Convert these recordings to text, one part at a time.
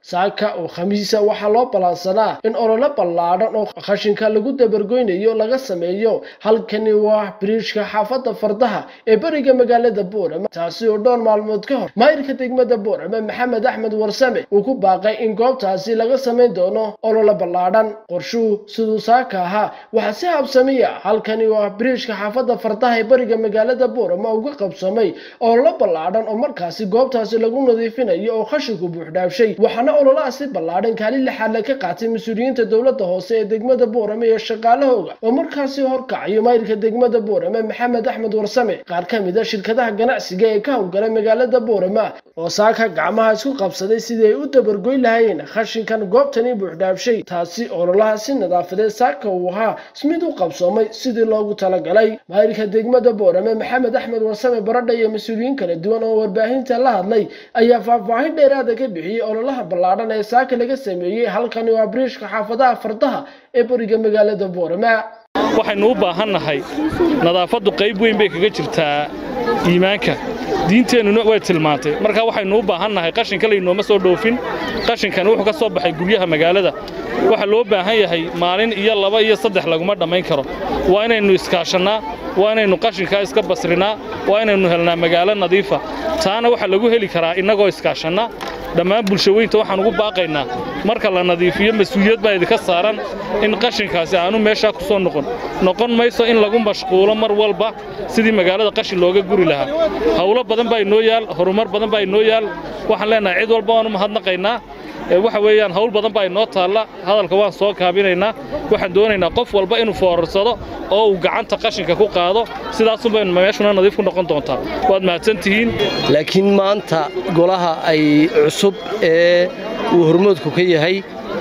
saaka oo khamiisa waxa loo balansanaa in olole ballaaran oo qashinka lagu dabargoynayo laga sameeyo halkani waa bridge-ka xaafadda Fardaha ee bariga magaalada Boorama taasi oo dhowr maalmood ka hor maayirka degmada Boorama Maxamed Axmed Warsame uu ku baaqay in goobtaasi laga sameyn doono olole ballaaran qorshuhu sidoo saaka aha waxa si habsamiya halkani waa bridge-ka xaafadda Fardaha ee bariga magaalada Boorama uga qabsamay olole ballaaran oo markaasi goobtaasi lagu nadiifinayo oo qashinku buuxdhaafshay waxana ololahaasi ballaaran kaalin lixaad ka qaatay mas'uuliyiinta dawladda hoose ee degmada Boorama iyo shaqaalahooda oo markaasi horkacay maayirka degmada Boorama Maxamed Axmed Warsame qaar ka mid ah shirkadaha ganacsiga ee ka howlgala magaalada Boorama oo saaka gacmaha isku qabsaday sidii ay u dabargoyn lahaayeen qashinkan goobtani buuxdhaafshay taasi ololahaasi nadaafadeed saaka uu ahaa mid u qabsoomay sidii loogu talagalay maayirka degmada Boorama Maxamed Axmed Warsame baradha iyo mas'uuliyiin kala duwan oo warbaahinta la hadlay ayaa faahfaahin dheeraad ah ka bixiyay ololaha ballaaran ee saaka laga sameeyay halkani waa bridge-ka xaafadaha Fardaha ee bariga magaalada Boorama waxaynu u baahannahay nadaafadu qayb weyn bay kaga jirtaa iimaanka diinteenuna way tilmaantay marka waxaynu u baahannahay qashinka leeynooma soo dhoofin qashinkan wuxuu ka soo baxay guryaha magaalada waxa loo baahan yahay maalin iyo 2 iyo 3 laguma dhamayn karo waa inaynu iskaashanaa waa inaynu qashinka iska basrinaa waa inaynu helnaa magaalo nadiifa taana waxa lagu heli karaa inagoo iskaashanaa dhammaan bulshooyinka waxaan ugu baaqaynaa marka la nadiifiyo mas'uuliyad baa idinka saaran in qashinkaasi aanu meesha ku soo noqon mayso in lagu mashquulo mar walba sidii magaalada qashin looga guri lahaa hawlo badan baa inoo yaal horumar badan baa inoo yaal waxaan leenahay cid walba waan u mahadnaqaynaa waxa weeyaan hawl badan baa inoo taala hadalka waan soo kaabinaynaa waxaan doonaynaa qof walba inuu foorarsado oo uu gacanta qashinka ku qaado sidaas un bay meeshuna nadiif ku noqon doontaa waad mahadsantihiin laakiin maanta golaha ay cusub ee uu hormoodku ka yahay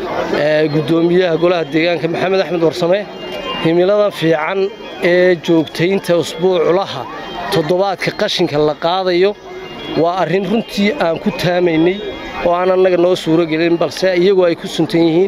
gudoomiyaha golaha deegaanka Maxamed Axmed Warsame himilada fiican ee joogtaynta usbuuculaha toddobaadka qashinka la qaadayo waa arrin runtii aan ku taamaynay oo aan anaga noo suuro gelin balse iyagu ay ku suntan yihiin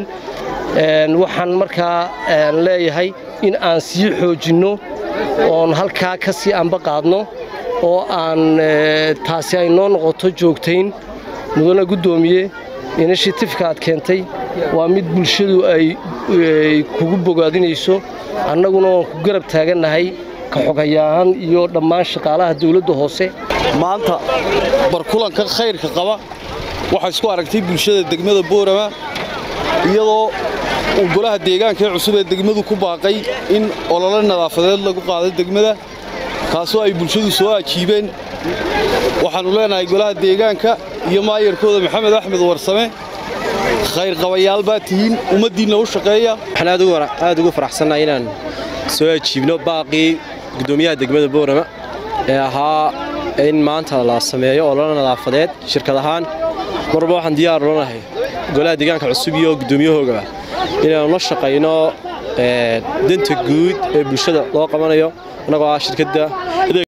waxaan markaa leeyahay in aan sii xoojinno oon halkaa ka sii anba qaadno oo aan taasi ay noo noqoto joogtayn mudana gudoomiye initiative-ka aad keentay waa mid bulshadu ay kugu bogaadinayso annaguna waan ku garab taagannahay ka xogayahan iyo dhammaan shaqaalaha dawladda hoose maanta barkulanka khayrka qaba waxa isku aragtay bulshada degmada Boorama iyadoo golaha deegaanka ee cusub ee degmadu ku baaqay in olole nadaafadeed lagu qaado degmada kaasoo ay bulshadu soo ajiibeen waxaanu leenahay golaha deegaanka iyo maayirkooda Maxamed Axmed Warsame khayr qabayaal baa tihiin umadiina u shaqeeya waxaan aad ugu faraxsanahay inaan soo ajiibno baaqii gudoomiyaha degmada Boorama ee ahaa in maanta la sameeyo olole nadaafadeed shirkad ahaan marba waxaan diyaar u nahay golaha deegaanka cusub iyo gudoomiyahooga inaan la shaqeyno danta guud ee bulshada loo qabanayo anagoo ah shirkadda